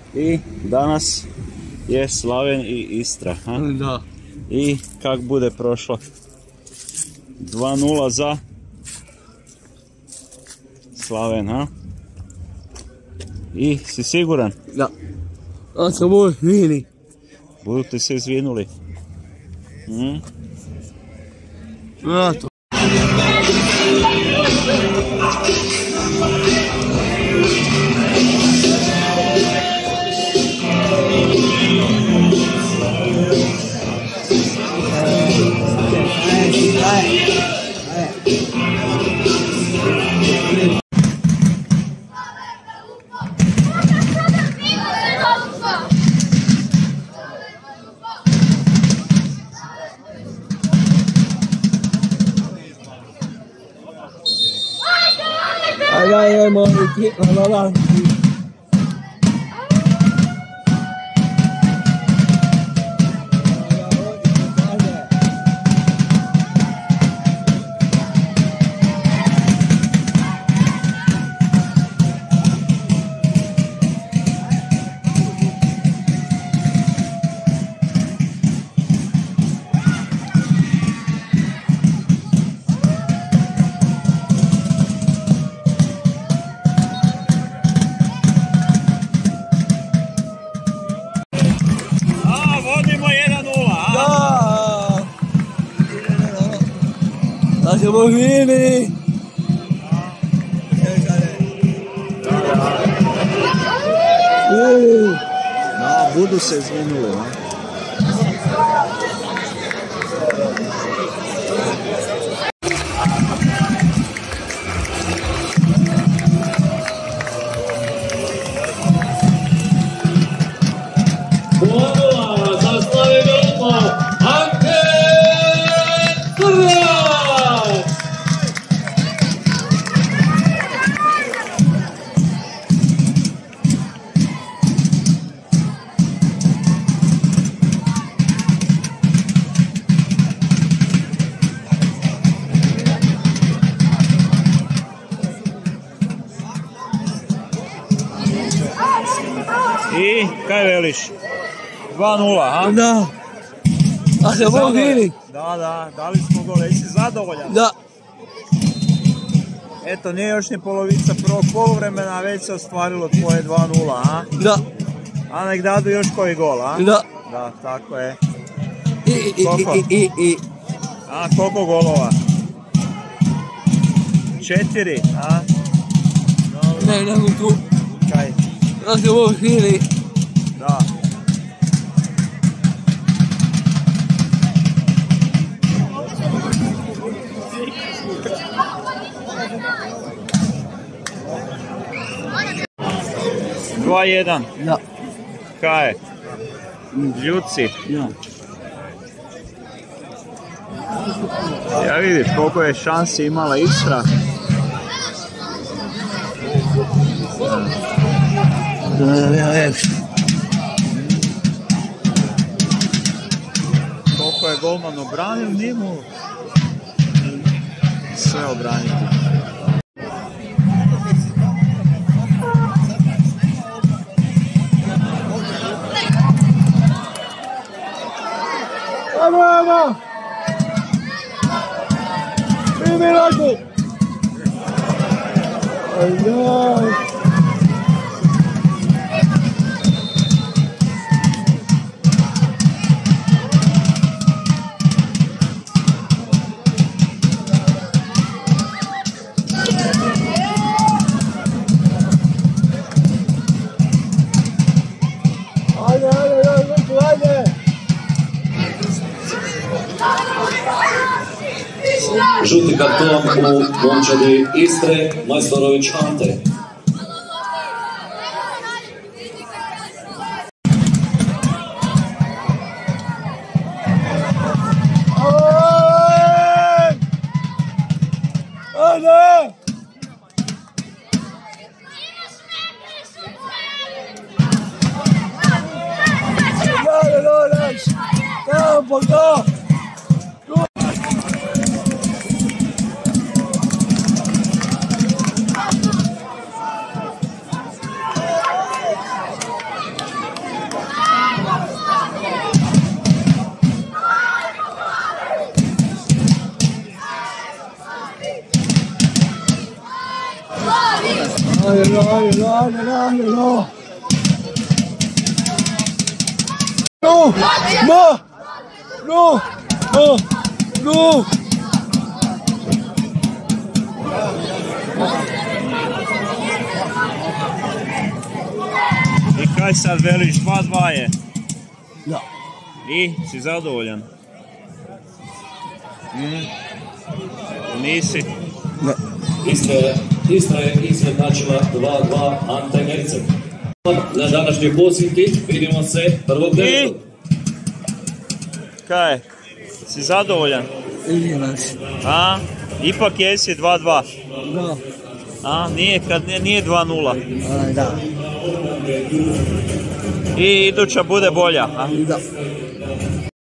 I danas je Slaven i Istra. Ha? Da. I kak bude prošlo? 2:0 za Slaven, ha? I si siguran? Da. A sam ovo vidi. Budu ti se izvinuli? Ja, to. Ai, mano, lá, lá. Siamo vivi! No, budu se izvinuli, ha? I kaj veliš? 2:0, ha? Da. A se ovo vidi? Da, dali smo gole. Jesi zadovoljan? Da. Eto, nije još ni polovica prvog poluvremena, a već se ostvarilo tvoje 2:0, ha? Da. A nek dadu još koji gol, ha? Da. Da, tako je. Koliko? A, koliko golova? 4, a? Ne mogu tu. Kaj? A se ovo vidi? Da. Dva jedan. Da. Kaj? Ljuci. Da. Ja vidiš koliko je šansi imala Istra. Koliko je golman obranio, nije mu sve obraniti. Ajmo! Primi raku! Ajaj! Žuti karton u momčadi Istre, Majstorović Ante. No! I kaj sad veliš, 2-2 je? Da. I, si zadovoljan? Nisi? Ne. Istra je izjednačila 2-2 Ante Mercek. Na današnjoj posjeti vidimo se 1.9. Kaj? Si zadovoljan? Izgledan si. A? Ipak jesi 2-2? Da. A? Nije 2-0? Da. I iduća bude bolja? A? Da.